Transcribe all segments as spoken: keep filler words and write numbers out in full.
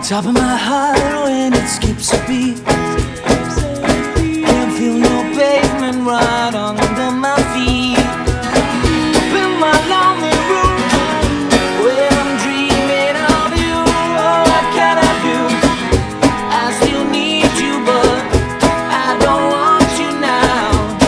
Top of my heart when it skips a beat. Can't feel no pavement right under my feet. Up in my lonely room where I'm dreaming of you. Oh, what can I do? I still need you, but I don't want you now.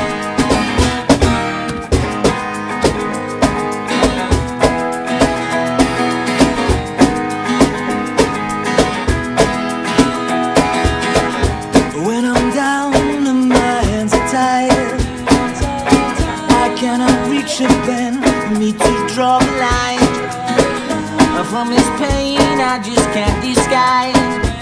When I'm down and my hands are tired, I cannot reach a pen for me to draw the line. From this pain I just can't disguise.